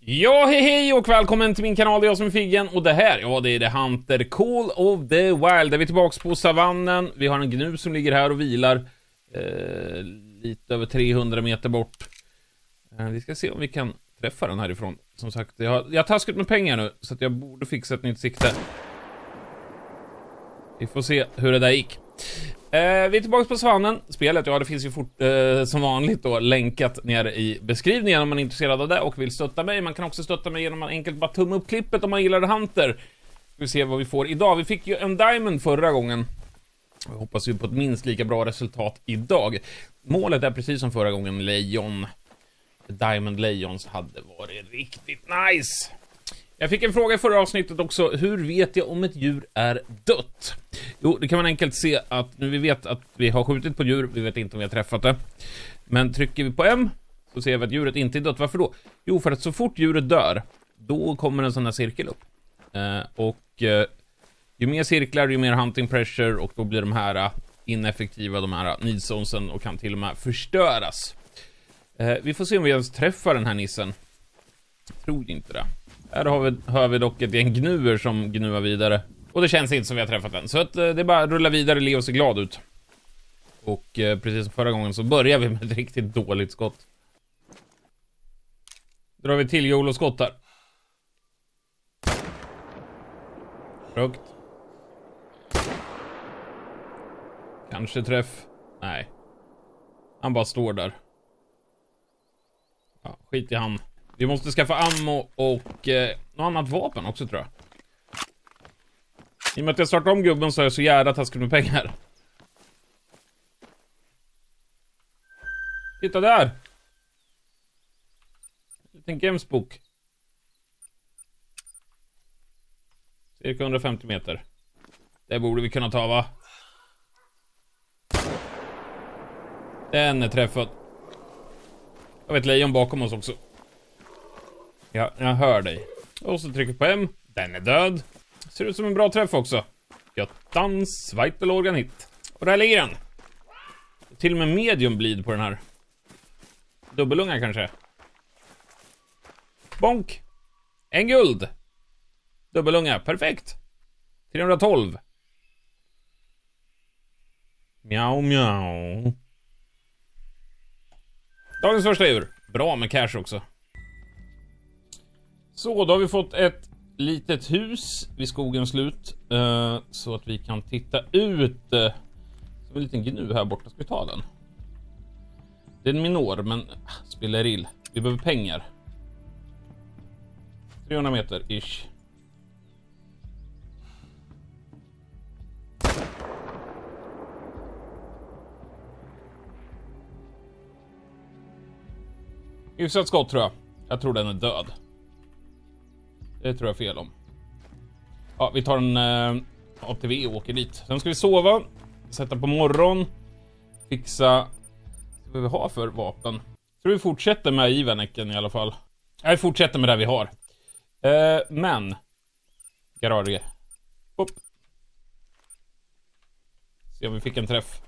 Ja, hej och välkommen till min kanal, det är jag som är Figgen. Och det här, ja det är The Hunter Call of the Wild. Där vi är tillbaka på savannen. Vi har en gnu som ligger här och vilar lite över 300 meter bort. Vi ska se om vi kan träffa den härifrån. Som sagt, jag har taskat med pengar nu, så att jag borde fixa ett nytt sikte. Vi får se hur det där gick. Vi är tillbaka på savannen. Spelet, ja det finns ju som vanligt då länkat nere i beskrivningen om man är intresserad av det och vill stötta mig. Man kan också stötta mig genom att enkelt bara tumma upp klippet om man gillar The Hunter. Vi ser vad vi får idag. Vi fick ju en diamond förra gången. Jag hoppas ju på ett minst lika bra resultat idag. Målet är precis som förra gången, lejon. Diamond Lions hade varit riktigt nice. Jag fick en fråga i förra avsnittet också. Hur vet jag om ett djur är dött? Jo, det kan man enkelt se att nu vi vet att vi har skjutit på djur. Vi vet inte om vi har träffat det. Men trycker vi på M så ser vi att djuret inte är dött. Varför då? Jo, för att så fort djuret dör, då kommer en sån här cirkel upp. Ju mer cirklar, ju mer hunting pressure. Och då blir de här ineffektiva, de här need zonesen, och kan till och med förstöras. Vi får se om vi ens träffar den här nissen. Jag tror inte det. Här har vi dock ett gäng gnuer som gnuar vidare. Och det känns inte som vi har träffat den. Så att det är bara att rulla vidare, le och se glad ut. Och precis som förra gången så börjar vi med ett riktigt dåligt skott. Drar vi till jol och skottar. Frukt. Kanske träff. Nej. Han bara står där. Ja, skit i han. Vi måste skaffa ammo och något annat vapen också, tror jag. I och med att jag startar om gubben så är jag så jävla taskig med pengar. Titta där! En liten gamesbok. Cirka 150 meter. Det borde vi kunna ta, va? Den är träffad. Jag vet lejon bakom oss också. Ja, jag hör dig. Och så trycker på M. Den är död. Ser ut som en bra träff också. Göttans Sveitel hit. Och där ligger den. Till och med medium bleed på den här. Dubbelunga kanske. Bonk. En guld. Dubbelunga, perfekt. 312. Miau, miau. Dagens första djur. Bra med cash också. Så, då har vi fått ett litet hus vid skogens slut. Så att vi kan titta ut. Så en liten gnu här borta. Ska vi ta den? Det är en minor, men spelar ill. Vi behöver pengar. 300 meter, ish. Hyfsat skott, tror jag. Jag tror den är död. Det tror jag fel om. Ja, vi tar en ATV och åker dit. Sen ska vi sova. Sätta på morgon. Fixa vad vi har för vapen. Tror vi fortsätter med Ivaneken i alla fall. Nej, vi fortsätter med det vi har. Men garage. Upp. Se om vi fick en träff.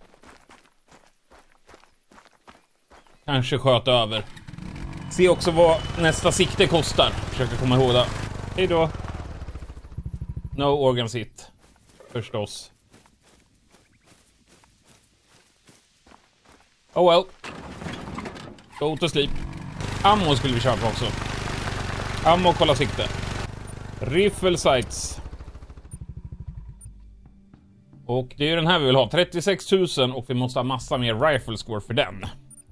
Kanske sköt över. Se också vad nästa sikte kostar. Försöka komma ihåg det. Hej då. No organs hit. Förstås. Oh well. Go to sleep. Ammo skulle vi köpa också. Ammo och kolla sikte. Rifle sights. Och det är ju den här vi vill ha. 36 000 och vi måste ha massa mer rifle score för den.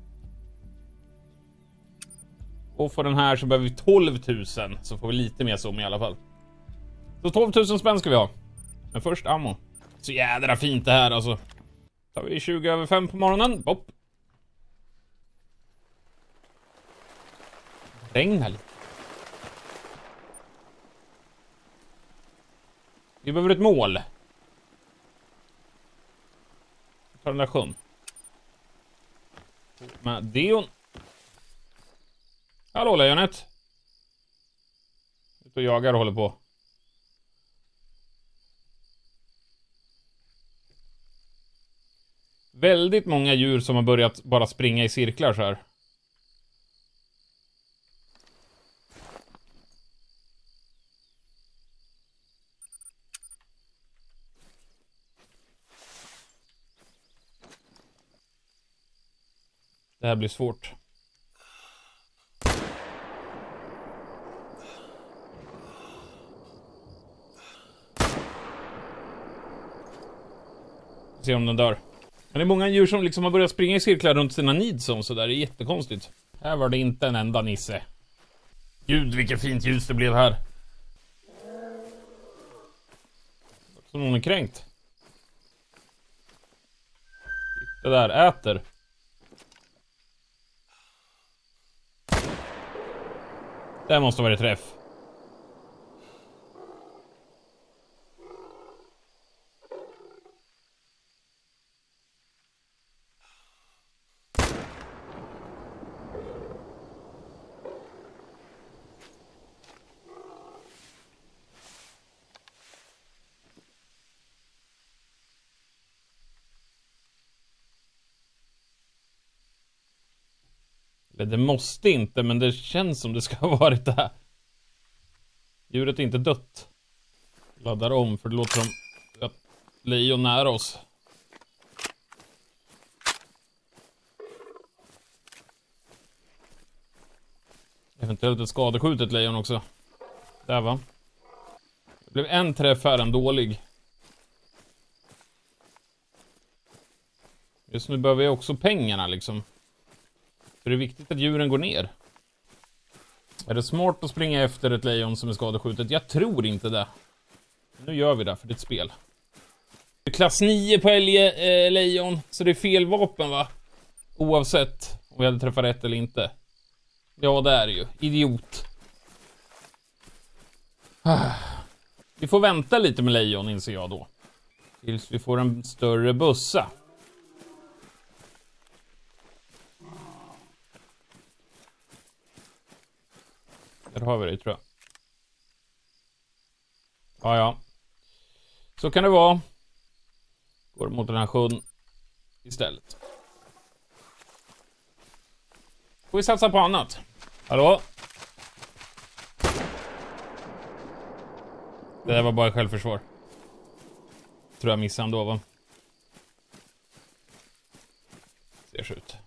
Och för den här så behöver vi 12 000. Så får vi lite mer som i alla fall. Så 12 000 spänn ska vi ha. Men först ammo. Så jädra fint det här alltså. Tar vi 5:20 på morgonen. Bopp. Regnar lite. Vi behöver ett mål. Vi tar den där sjön. Med Dion. Hallå lejonet. Ut och jagar och håller på. Väldigt många djur som har börjat bara springa i cirklar så här. Det här blir svårt. Se om den dör. Men det är många djur som liksom har börjat springa i cirklar runt sina needzones så där. Det är jättekonstigt. Här var det inte en enda nisse. Gud, vilket fint ljus det blev här. Som någon är kränkt. Det där äter. Det måste vara träff. Det måste inte, men det känns som det ska ha varit det här. Djuret är inte dött. Laddar om, för det låter som att lejon nära oss. Eventuellt ett skadeskjutet lejon också. Där va. Det blev en träff här, en dålig. Just nu behöver jag också pengarna liksom. För det är viktigt att djuren går ner. Är det smart att springa efter ett lejon som är skadeskjutet? Jag tror inte det. Nu gör vi det, för det är ett spel. Det är klass 9 på lejon, så det är fel vapen va? Oavsett om vi hade träffat rätt eller inte. Ja, det är det ju. Idiot. Vi får vänta lite med lejon, inser jag då. Tills vi får en större bussa. Där har vi det, tror jag. Ja. Så kan det vara. Går mot den här sjön istället. Får vi satsa på annat. Hallå? Det där var bara självförsvar. Tror jag missade ändå, va? Ser så ut.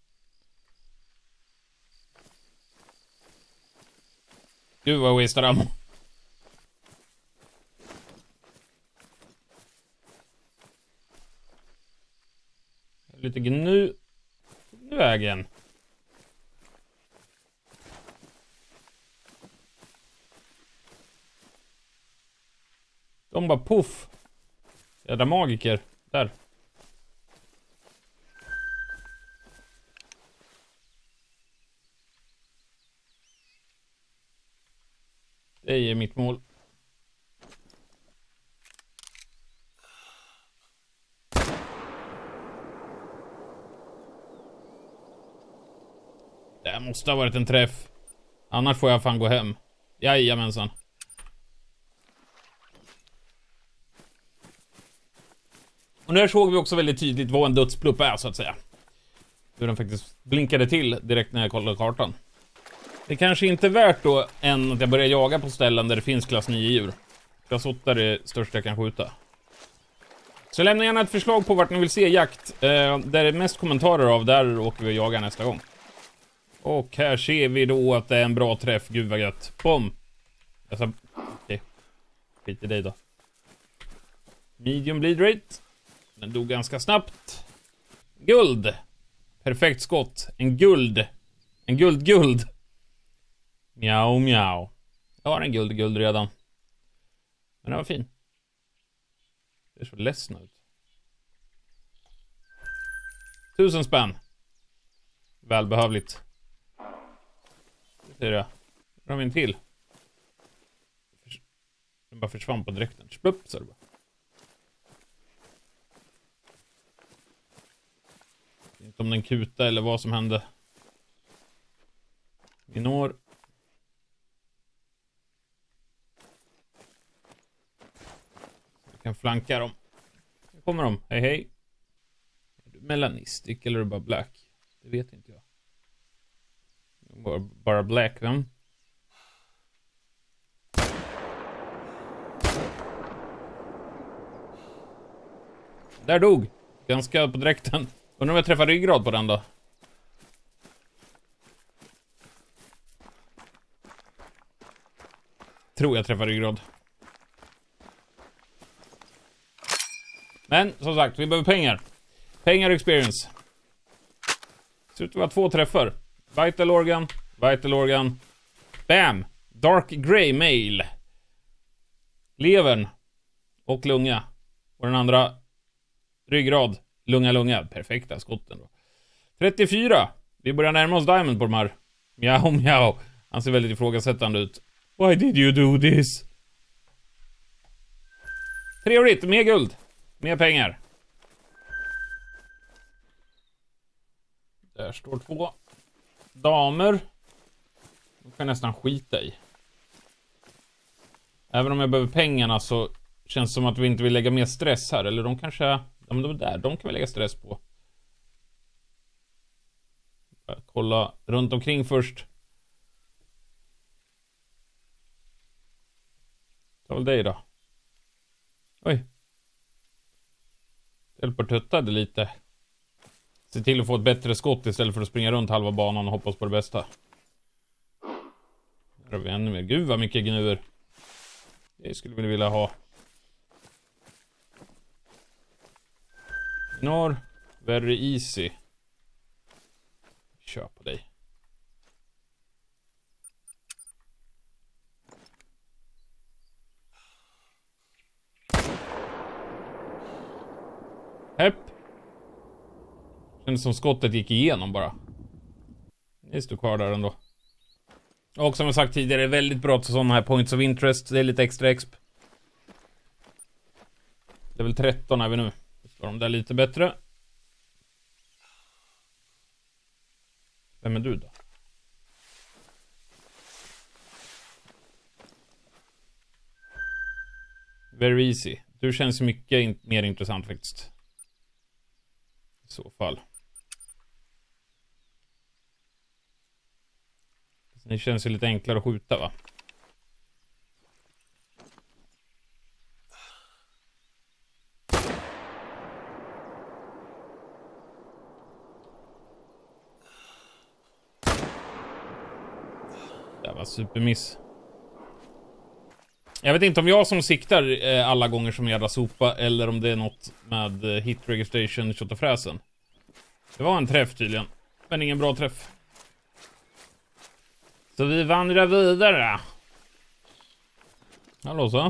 Gud vad wasted ammo. Lite gnu vägen. De bara puff. Jädra magiker. Där. Det är mitt mål. Det måste ha varit en träff. Annars får jag fan gå hem. Jajamensan. Och nu såg vi också väldigt tydligt vad en dödsplupp är, så att säga. Hur den faktiskt blinkade till direkt när jag kollade kartan. Det kanske inte är värt då än att jag börjar jaga på ställen där det finns klass 9 djur. Klass 8 är det största jag kan skjuta. Så lämna gärna ett förslag på vart ni vill se jakt. Där det är mest kommentarer av, där åker vi och jagar nästa gång. Och här ser vi då att det är en bra träff. Gud vad gött. Bom! Okej. Skit i dig då. Medium bleed rate. Den dog ganska snabbt. Guld! Perfekt skott. En guld. En guld. Mjau, mjau. Jag har en guld redan. Men den var fin. Det är så ledsen ut. 1000 spänn. Välbehövligt. Det ser jag. Då har vi en till. Den bara försvann på dräkten. Splupp, så det bara. Inte om den kuta eller vad som hände. Vi når. Vi kan flanka dem. Här kommer de. Hej hej. Är du melanistic eller är du bara black? Det vet inte jag. Bara black, va? Där dog. Ganska på dräkten. Undrar om jag träffar ryggrad på den då. Tror jag träffar ryggrad. Men som sagt, vi behöver pengar. Pengar och experience. Ser ut att vara 2 träffar. Vital organ, vital organ. Bam! Dark grey mail. Levern och lunga. Och den andra ryggrad, lunga. Perfekta skotten då. 34. Vi börjar närma oss diamond på de här. Mjau. Han ser väldigt ifrågasättande ut. Why did you do this? Trevligt, mer guld. Mer pengar. Där står 2 damer. De kan jag nästan skita i. Även om jag behöver pengarna så känns det som att vi inte vill lägga mer stress här. Eller de kanske... De kan vi lägga stress på. Kolla runt omkring först. Ta väl dig då. Oj. Hjälper lite. Se till att få ett bättre skott istället för att springa runt halva banan och hoppas på det bästa. Här har vi ännu mer. Gud vad mycket gnuer. Det skulle vi vilja ha. Ignore. Very easy. Kör på dig. Hepp. Känns som skottet gick igenom bara. Det står kvar där ändå. Och som jag sagt tidigare, är väldigt bra till sådana här points of interest. Det är lite extra exp. Det är väl 13 är vi nu. Står de där lite bättre. Vem är du då? Very easy. Du känns mycket mer intressant faktiskt. I så fall. Det känns ju lite enklare att skjuta va? Det var supermiss. Jag vet inte om jag som siktar alla gånger som jävla sopa eller om det är något med hit registration tjotafräsen. Det var en träff tydligen, men ingen bra träff. Så vi vandrar vidare. Hallå så.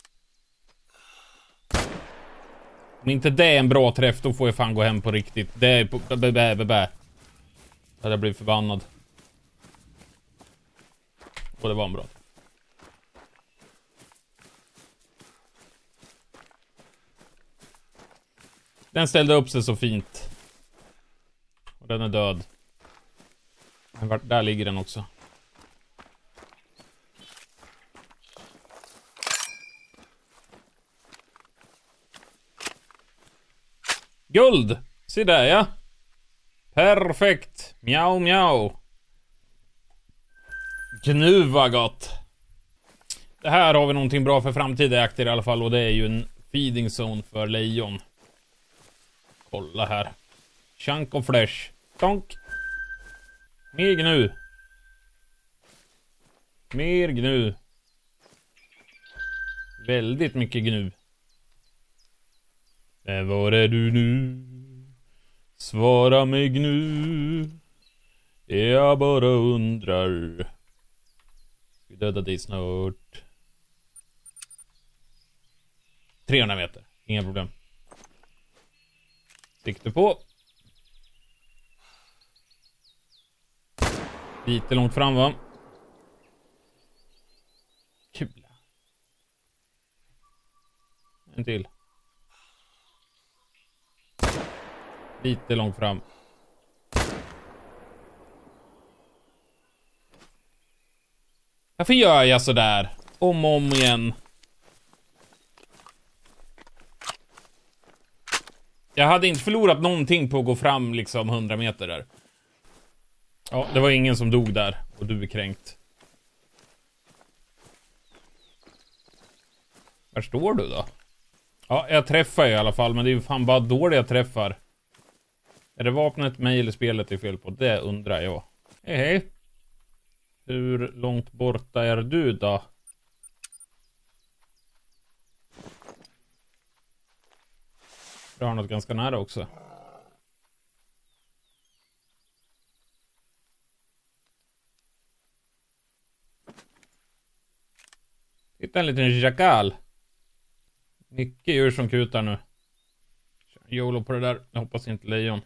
Om inte det är en bra träff då får jag fan gå hem på riktigt. Det är på jag blir förbannad. Och det var en bra. Den ställde upp sig så fint. Och den är död. Men där ligger den också. Guld! Se där ja. Perfekt. Mjau. Gnuva gott. Det här har vi någonting bra för framtida jakter i alla fall. Och det är ju en feeding zone för lejon. Kolla här. Chunk of flesh. Tonk. Mer gnu. Väldigt mycket gnu. Var är du nu? Svara mig gnu. Jag bara undrar. Vi dödar dig snart. 300 meter. Inga problem. Sikte på. Lite långt fram va? Kul. En till. Lite långt fram. Varför gör jag så där? Om och om igen. Jag hade inte förlorat någonting på att gå fram liksom 100 meter där. Ja, det var ingen som dog där. Och du är kränkt. Var står du då? Ja, jag träffar i alla fall. Men det är ju fan bara dåliga träffar. Är det vapnet, mig eller spelet är fel på? Det undrar jag. Hej. Hur långt borta är du då? Jag har något ganska nära också. Hitta en liten jackal. Mycket djur som kutar nu. YOLO på det där. Jag hoppas inte lejon.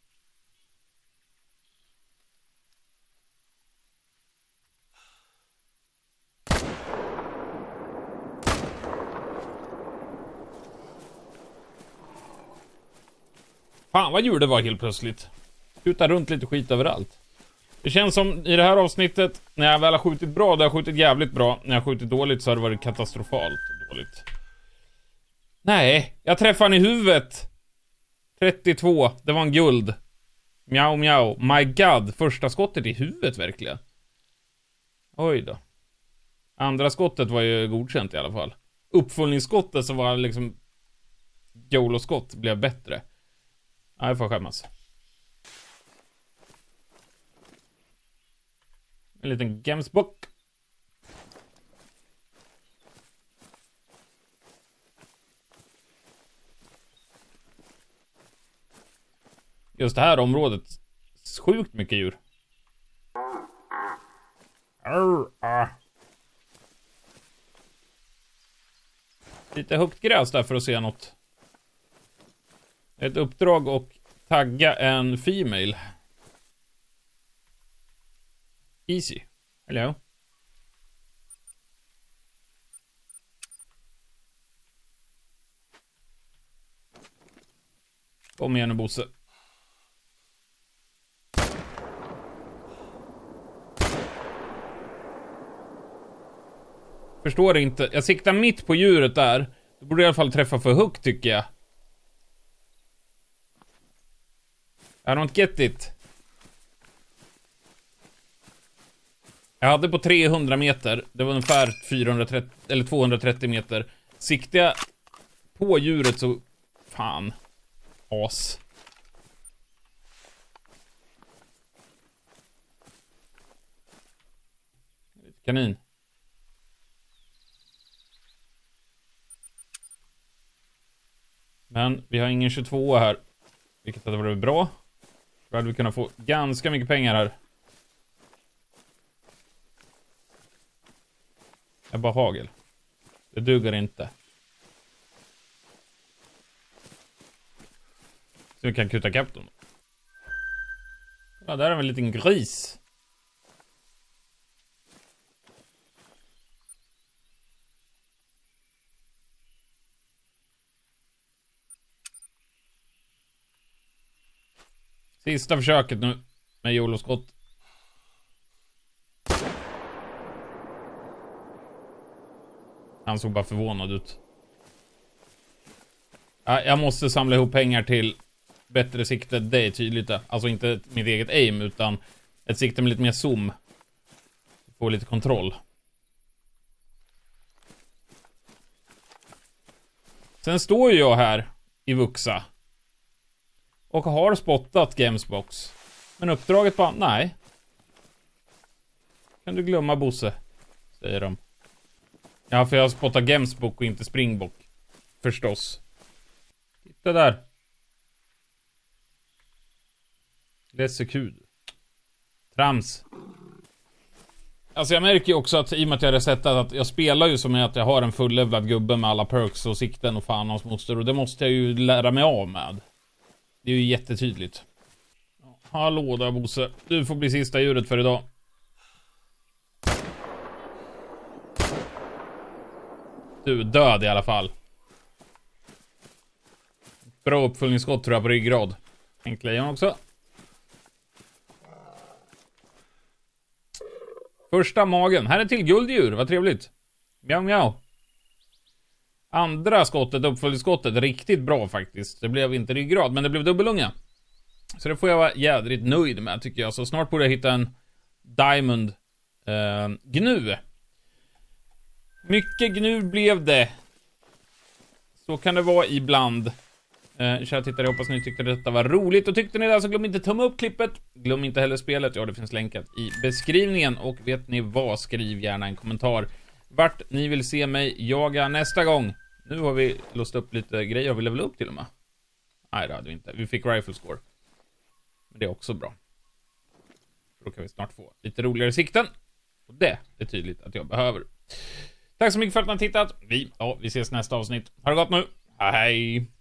Fan vad djur det var helt plötsligt. Kutar runt lite skit överallt. Det känns som i det här avsnittet, när jag väl har skjutit bra, det har skjutit jävligt bra. När jag har skjutit dåligt så har det varit katastrofalt dåligt. Nej, jag träffade han i huvudet. 32, det var en guld. Mjau mjau, my god, första skottet i huvudet verkligen. Oj då. Andra skottet var ju godkänt i alla fall. Uppföljningsskottet som var liksom YOLO-skott blev bättre. Ja, jag får skämmas. En liten gamesbook. Just det här området, sjukt mycket djur. Lite högt gräs där för att se något. Ett uppdrag och tagga en female. Easy. Hello. Kom igen nu, Bosse. Förstår inte. Jag siktar mitt på djuret där. Då borde jag i alla fall träffa för högt, tycker jag. I don't get it. Jag hade på 300 meter. Det var ungefär 430 eller 230 meter. Siktade jag på djuret så... Fan. As. Kanin. Men vi har ingen 22 här. Vilket hade varit bra. Då hade vi kunnat få ganska mycket pengar här. Jag bara hagel. Det duger inte. Så vi kan kuta kapp dem. Ja, där är en liten gris. Sista försöket nu med YOLO-skott. Han såg bara förvånad ut. Ja, jag måste samla ihop pengar till bättre sikte. Det är tydligt. Alltså inte mitt eget aim, utan ett sikte med lite mer zoom. Få lite kontroll. Sen står jag här i Vuxa och har spottat Gamesbox. Men uppdraget bara, nej. Kan du glömma, Bosse, säger de. Ja, för jag spottar Gamesbox och inte Springbock. Förstås. Titta där. Läsekud. Trams. Alltså jag märker ju också att i och med att jag resetat att jag spelar ju som att jag har en fullevlad gubbe med alla perks och sikten och fan hans moster. Och det måste jag ju lära mig av med. Det är ju jättetydligt. Hallå där, Bosse. Du får bli sista djuret för idag. Du är död i alla fall. Bra uppföljningsskott tror jag på ryggrad. Tänk lejon också. Första magen. Här är till gulddjur. Vad trevligt. Mjau mjau. Andra skottet, uppföljningsskottet, riktigt bra faktiskt. Det blev inte ryggrad, men det blev dubbelunga. Så det får jag vara jädrigt nöjd med, tycker jag. Så snart borde jag hitta en Diamond gnu. Mycket gnu blev det. Så kan det vara ibland. Kära tittare, jag hoppas ni tyckte detta var roligt. Och tyckte ni det, så glöm inte tumma upp klippet. Glöm inte heller spelet, ja det finns länkat i beskrivningen. Och vet ni vad, skriv gärna en kommentar vart ni vill se mig jaga nästa gång. Nu har vi låst upp lite grejer, har vi levelat upp till och med. Nej, det hade vi inte. Vi fick rifle score. Men det är också bra. Då kan vi snart få lite roligare sikten. Och det är tydligt att jag behöver. Tack så mycket för att ni har tittat. Vi ses nästa avsnitt. Ha det gott nu. Hej!